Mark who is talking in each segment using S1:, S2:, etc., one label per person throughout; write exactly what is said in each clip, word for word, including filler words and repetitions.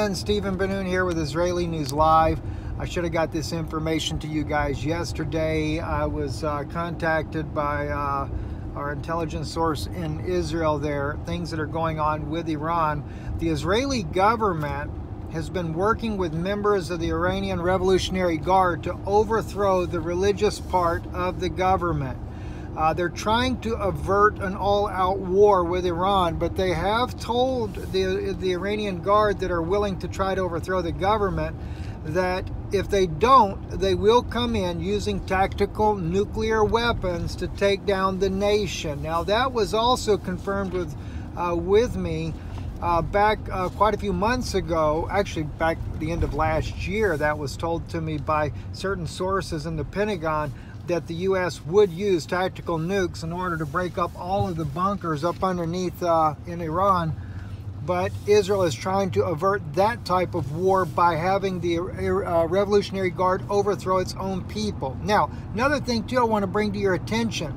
S1: everyone, Stephen Ben-Nun here with Israeli News Live. I should have got this information to you guys yesterday. I was uh, contacted by uh, our intelligence source in Israel there, things that are going on with Iran. The Israeli government has been working with members of the Iranian Revolutionary Guard to overthrow the religious part of the government. Uh, they're trying to avert an all-out war with Iran, but they have told the, the Iranian Guard that are willing to try to overthrow the government that if they don't, they will come in using tactical nuclear weapons to take down the nation. Now, that was also confirmed with, uh, with me uh, back uh, quite a few months ago, actually back at the end of last year. That was told to me by certain sources in the Pentagon, that the U S would use tactical nukes in order to break up all of the bunkers up underneath uh, in Iran. But Israel is trying to avert that type of war by having the uh, Revolutionary Guard overthrow its own people. Now, another thing too I want to bring to your attention.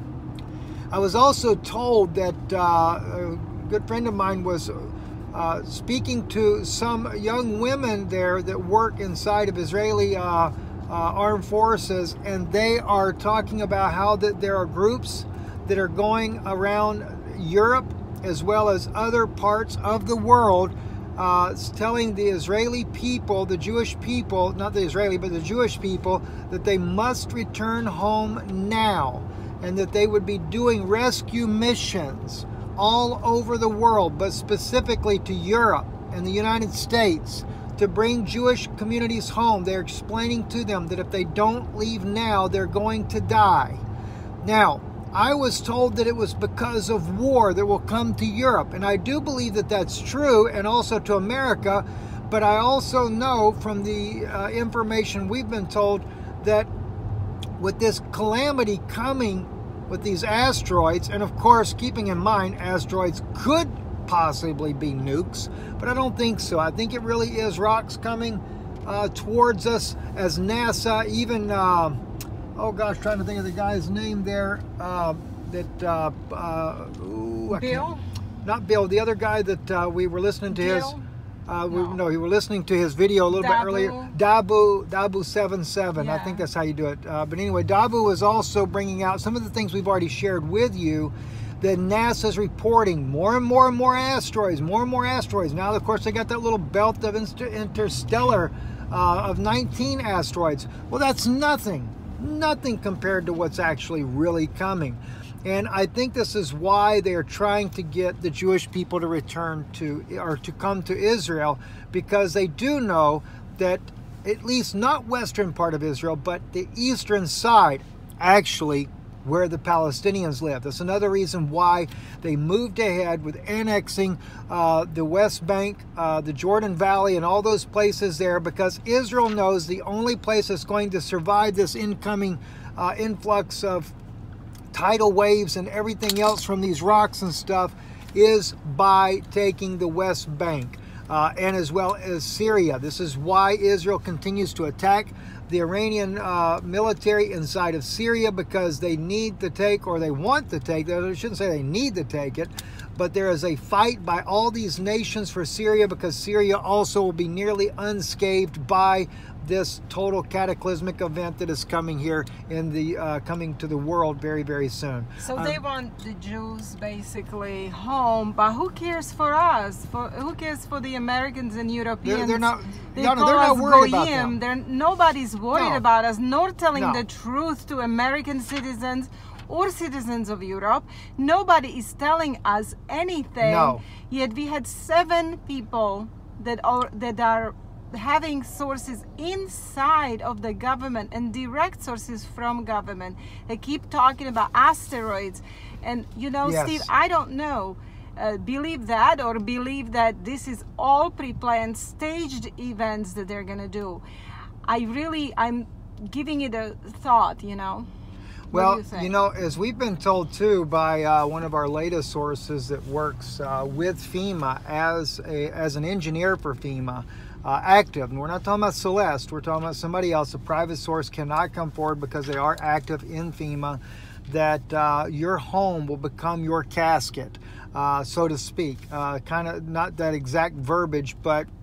S1: I was also told that uh, a good friend of mine was uh, speaking to some young women there that work inside of Israeli uh, Uh, armed forces, and they are talking about how that there are groups that are going around Europe as well as other parts of the world uh, telling the Israeli people, the Jewish people, not the Israeli, but the Jewish people, that they must return home now, and that they would be doing rescue missions all over the world, but specifically to Europe and the United States, to bring Jewish communities home. They're explaining to them that if they don't leave now, they're going to die. Now, I was told that it was because of war that will come to Europe, and I do believe that that's true, and also to America, but I also know from the uh, information we've been told that with this calamity coming with these asteroids, and of course, keeping in mind, asteroids could possibly be nukes, but I don't think so. I think it really is rocks coming uh, towards us, as NASA even, uh, oh gosh, trying to think of the guy's name there, uh, that, uh, uh, ooh, I
S2: Bill?
S1: Can't, not Bill, the other guy that uh, we were listening to
S2: Bill?
S1: his, uh, we,
S2: no.
S1: no, we were listening to his video a little
S2: Dabu.
S1: bit earlier, Dabu, Dabu seven seven,
S2: yeah.
S1: I think that's how you do it. Uh, but anyway, Dabu is also bringing out some of the things we've already shared with you, that NASA's reporting more and more and more asteroids, more and more asteroids. Now, of course, they got that little belt of inter interstellar uh, of nineteen asteroids. Well, that's nothing, nothing compared to what's actually really coming. And I think this is why they are trying to get the Jewish people to return to, or to come to Israel, because they do know that at least not western part of Israel, but the eastern side, actually, where the Palestinians live. That's another reason why they moved ahead with annexing uh, the West Bank, uh, the Jordan Valley, and all those places there, because Israel knows the only place that's going to survive this incoming uh, influx of tidal waves and everything else from these rocks and stuff is by taking the West Bank, uh, and as well as Syria. This is why Israel continues to attack the Iranian uh, military inside of Syria, because they need to take, or they want to take, I shouldn't say they need to take it, but there is a fight by all these nations for Syria, because Syria also will be nearly unscathed by this total cataclysmic event that is coming here in the uh, coming to the world very, very soon.
S2: So
S1: um,
S2: they want the Jews basically home, but who cares for us? For who cares for the Americans and Europeans?
S1: They're, they're not.
S2: They
S1: no,
S2: call
S1: they're not
S2: us
S1: worried
S2: goyim.
S1: about them.
S2: They're, nobody's worried
S1: No.
S2: about us, nor telling
S1: No.
S2: the truth to American citizens or citizens of Europe. Nobody is telling us anything.
S1: No.
S2: Yet we had seven people that are that are having sources inside of the government and direct sources from government. They keep talking about asteroids, and you know,
S1: Yes.
S2: Steve, I don't know. Uh, believe that, or believe that this is all pre-planned, staged events that they're gonna do. I really, I'm giving it a thought, you know.
S1: Well,
S2: you,
S1: you know, as we've been told too by uh, one of our latest sources that works uh, with FEMA as a as an engineer for FEMA, uh, active, and we're not talking about Celeste, we're talking about somebody else. A private source cannot come forward because they are active in FEMA, that uh, your home will become your casket, uh, so to speak. Uh, kind of not that exact verbiage, but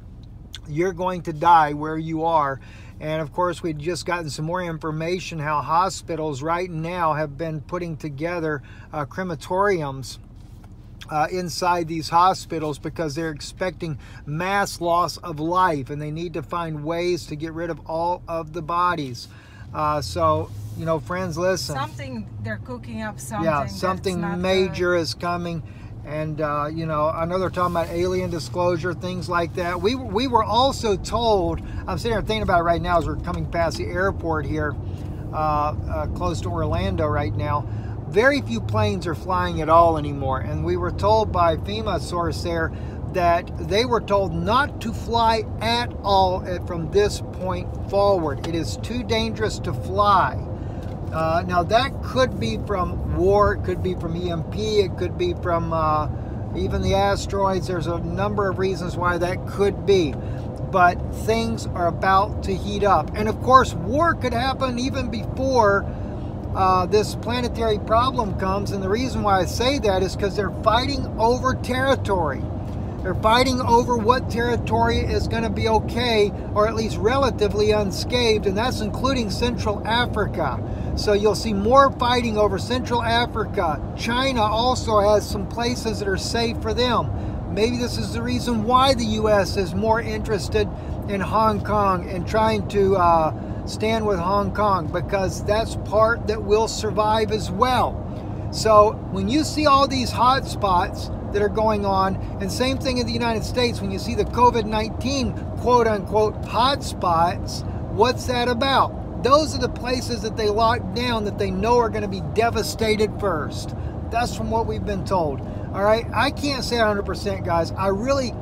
S1: you're going to die where you are. And of course, we've just gotten some more information how hospitals right now have been putting together uh, crematoriums uh, inside these hospitals because they're expecting mass loss of life, and they need to find ways to get rid of all of the bodies. Uh, so, you know, friends, listen.
S2: Something, they're cooking up something.
S1: Yeah, something major good. is coming. And, uh, you know, I know they're talking about alien disclosure, things like that. We, we were also told, I'm sitting here thinking about it right now as we're coming past the airport here, uh, uh, close to Orlando right now. Very few planes are flying at all anymore. And we were told by FEMA source there that they were told not to fly at all at, from this point forward. It is too dangerous to fly. Uh, now that could be from war, it could be from E M P, it could be from uh, even the asteroids. There's a number of reasons why that could be. But things are about to heat up. And of course, war could happen even before uh, this planetary problem comes. And the reason why I say that is because they're fighting over territory. They're fighting over what territory is going to be okay, or at least relatively unscathed, and that's including Central Africa. So you'll see more fighting over Central Africa. China also has some places that are safe for them. Maybe this is the reason why the U S is more interested in Hong Kong and trying to uh, stand with Hong Kong, because that's part that will survive as well. So when you see all these hot spots that are going on, and same thing in the United States, when you see the COVID nineteen quote-unquote hot spots, what's that about? Those are the places that they lock down that they know are going to be devastated first. That's from what we've been told. All right, I can't say one hundred percent, guys. I really,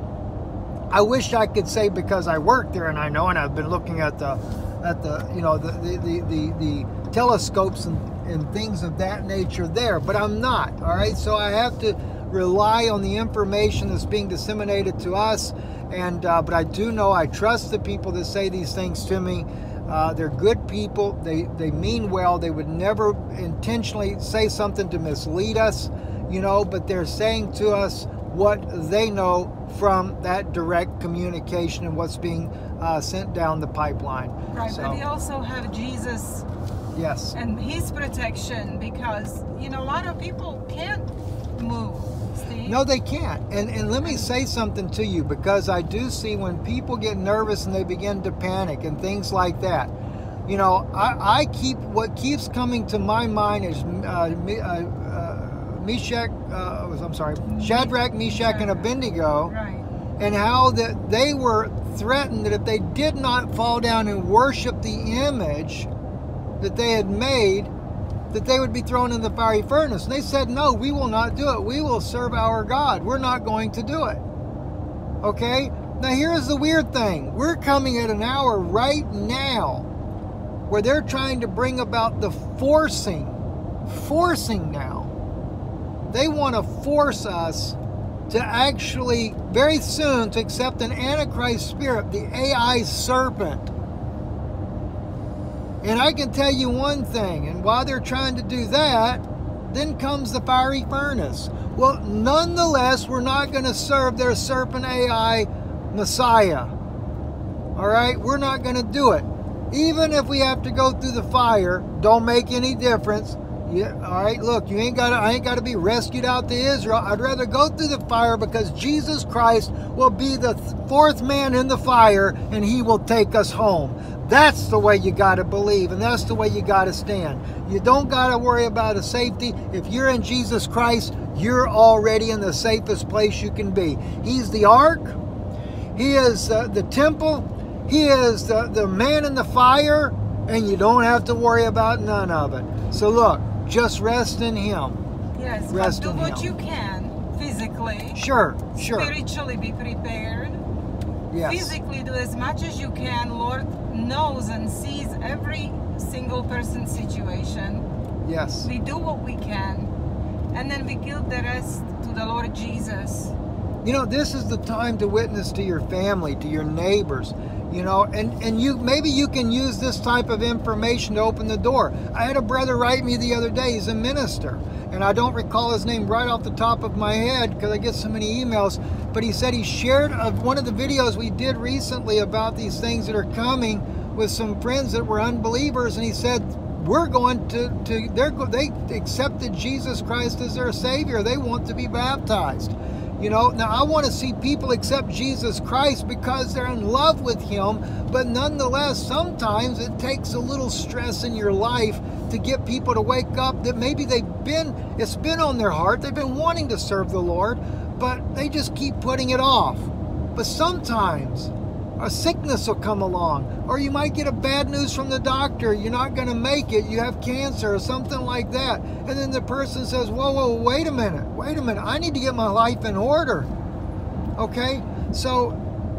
S1: I wish I could say, because I work there and I know, and I've been looking at the, at the, you know, the the the, the, the telescopes and, and things of that nature there, but I'm not. All right, so I have to rely on the information that's being disseminated to us. And uh, but I do know, I trust the people that say these things to me. Uh, they're good people. They they mean well. They would never intentionally say something to mislead us, you know, but they're saying to us what they know from that direct communication and what's being uh, sent down the pipeline.
S2: Right,
S1: so,
S2: but they also have Jesus.
S1: Yes.
S2: And his protection, because, you know, a lot of people can't move. Steve.
S1: No, they can't. And and let me say something to you, because I do see when people get nervous and they begin to panic and things like that. You know, I, I keep, what keeps coming to my mind is uh, uh, uh, Meshach, uh, I'm sorry, Shadrach, Meshach, and Abednego.
S2: Right.
S1: And how that they were threatened that if they did not fall down and worship the image that they had made, that they would be thrown in the fiery furnace. And they said, no, we will not do it. We will serve our God. We're not going to do it. Okay? Now here's the weird thing. We're coming at an hour right now where they're trying to bring about the forcing, forcing now. They want to force us to actually, very soon, to accept an Antichrist spirit, the A I serpent. And I can tell you one thing, and while they're trying to do that, then comes the fiery furnace. Well, nonetheless, we're not going to serve their serpent A I Messiah. All right? We're not going to do it. Even if we have to go through the fire, don't make any difference. Yeah, all right, look, you ain't got to, I ain't got to be rescued out to Israel. I'd rather go through the fire, because Jesus Christ will be the fourth man in the fire, and he will take us home. That's the way you got to believe, and that's the way you got to stand. You don't got to worry about a safety. If you're in Jesus Christ, you're already in the safest place you can be. He's the ark. He is uh, the temple. He is the, the man in the fire, and you don't have to worry about none of it. So look, just rest in him.
S2: Yes,
S1: rest
S2: but do
S1: in
S2: what
S1: him.
S2: you can physically.
S1: Sure, sure.
S2: Spiritually be prepared.
S1: Yes.
S2: Physically do as much as you can. Lord knows and sees every single person's situation.
S1: Yes.
S2: We do what we can, and then we give the rest to the Lord Jesus.
S1: You know, this is the time to witness to your family, to your neighbors. You know, and, and you maybe you can use this type of information to open the door. I had a brother write me the other day. He's a minister, and I don't recall his name right off the top of my head because I get so many emails. but he said he shared of one of the videos we did recently about these things that are coming with some friends that were unbelievers, and he said, we're going to, to they're, they accepted Jesus Christ as their Savior. They want to be baptized. You know, now I want to see people accept Jesus Christ because they're in love with Him, but nonetheless, sometimes it takes a little stress in your life to get people to wake up that maybe they've been, it's been on their heart, they've been wanting to serve the Lord, but they just keep putting it off. But sometimes a sickness will come along, or you might get a bad news from the doctor, you're not going to make it, you have cancer or something like that, and then the person says, whoa, whoa, wait a minute, wait a minute, I need to get my life in order. Okay, so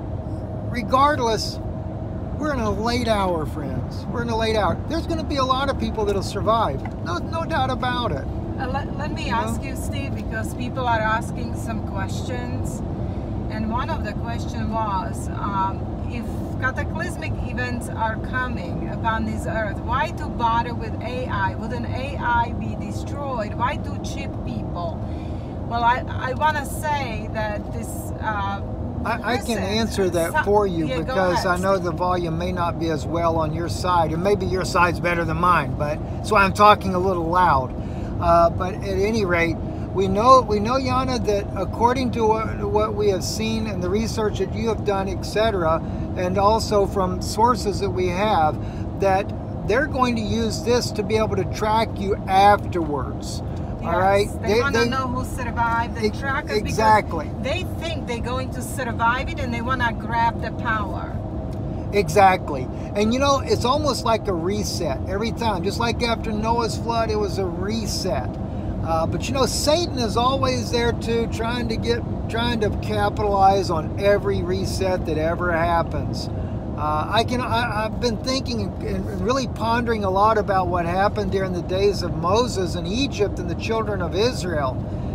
S1: regardless, we're in a late hour, friends. We're in a late hour. There's going to be a lot of people that'll survive, no, no doubt about it.
S2: Uh, let, let me
S1: you
S2: ask
S1: know?
S2: you, Steve, because people are asking some questions, and one of the questions was, um, if cataclysmic events are coming upon this earth, why to bother with A I? Wouldn't A I be destroyed? Why to chip people? Well, I, I want to say that this... Uh,
S1: I, I can
S2: listen,
S1: answer that
S2: so,
S1: for you
S2: yeah,
S1: because I know the volume may not be as well on your side, and maybe your side's better than mine, but so I'm talking a little loud. Uh, but at any rate, we know, we know, Yana, that according to what, what we have seen and the research that you have done, et cetera, and also from sources that we have, that they're going to use this to be able to track you afterwards.
S2: Yes,
S1: all right,
S2: they,
S1: they
S2: want to know who survived the
S1: ex
S2: trackers,
S1: exactly.
S2: Because they think they're going to survive it, and they want to grab the power.
S1: Exactly. And you know, it's almost like a reset every time. Just like after Noah's flood, it was a reset. Uh, but you know, Satan is always there too, trying to get, trying to capitalize on every reset that ever happens. Uh, I can, I, I've been thinking and really pondering a lot about what happened during the days of Moses in Egypt and the children of Israel.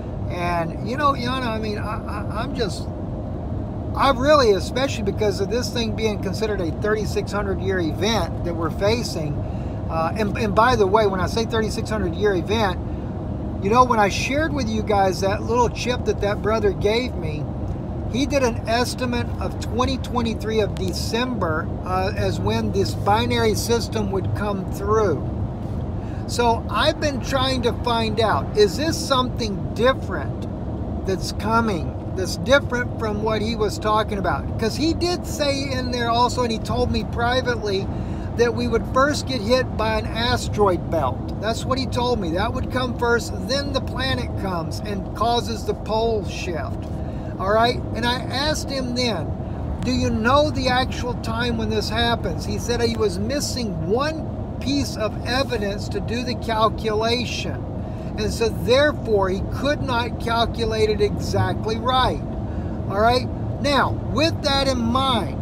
S1: And you know, Yana, I mean, I, I, I'm just, I really, especially because of this thing being considered a thirty-six hundred year event that we're facing. Uh, and, and by the way, when I say thirty-six hundred year event, you know, when I shared with you guys that little chip that that brother gave me, he did an estimate of twenty twenty-three of December uh, as when this binary system would come through. So I've been trying to find out, is this something different that's coming, that's different from what he was talking about? Because he did say in there also, and he told me privately, that we would first get hit by an asteroid belt. That's what he told me. That would come first, then the planet comes and causes the pole shift. All right? And I asked him then, do you know the actual time when this happens? He said he was missing one piece of evidence to do the calculation. And so therefore, he could not calculate it exactly right. All right? Now, with that in mind,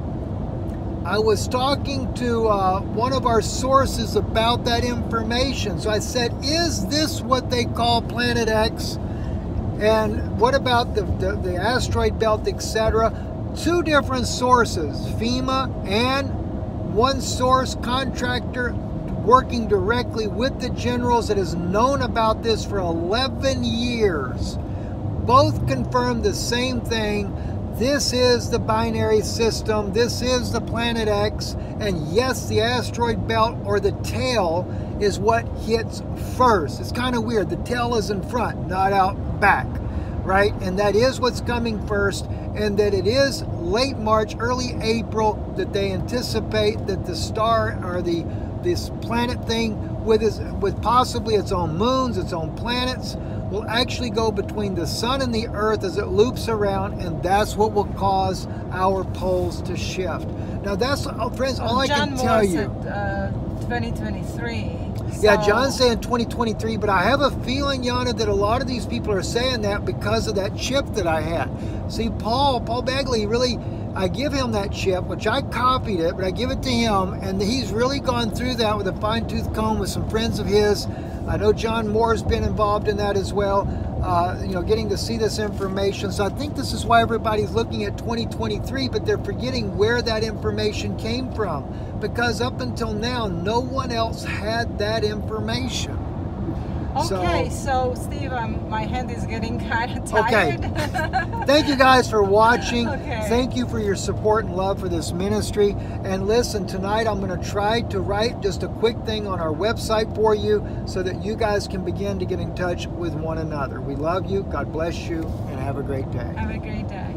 S1: I was talking to uh, one of our sources about that information. So I said, is this what they call Planet X? And what about the, the, the asteroid belt, et cetera? Two different sources, FEMA and one source contractor working directly with the generals that has known about this for eleven years. Both confirmed the same thing. This is the binary system. This is the Planet X. And yes, the asteroid belt or the tail is what hits first. It's kind of weird. The tail is in front, not out back, right? And that is what's coming first. And that it is late March, early April that they anticipate that the star or the this planet thing with, its, with possibly its own moons, its own planets, will actually go between the sun and the earth as it loops around, and that's what will cause our poles to shift. Now that's, oh, friends, all I
S2: John
S1: can
S2: Moore
S1: tell you.
S2: said, uh, twenty twenty-three.
S1: Yeah,
S2: So-
S1: John's saying twenty twenty-three, but I have a feeling, Yana, that a lot of these people are saying that because of that chip that I had. See, Paul, Paul Bagley really, I give him that chip, which I copied it, but I give it to him, and he's really gone through that with a fine-tooth comb with some friends of his. I know John Moore's been involved in that as well, uh, you know, getting to see this information. So I think this is why everybody's looking at twenty twenty-three, but they're forgetting where that information came from. Because up until now, no one else had that information.
S2: Okay, so, so Steve, um, my hand is getting kind of tired.
S1: Okay. Thank you guys for watching.
S2: Okay.
S1: Thank you for your support and love for this ministry. And listen, tonight I'm going to try to write just a quick thing on our website for you so that you guys can begin to get in touch with one another. We love you. God bless you, and have a great day.
S2: Have a great day.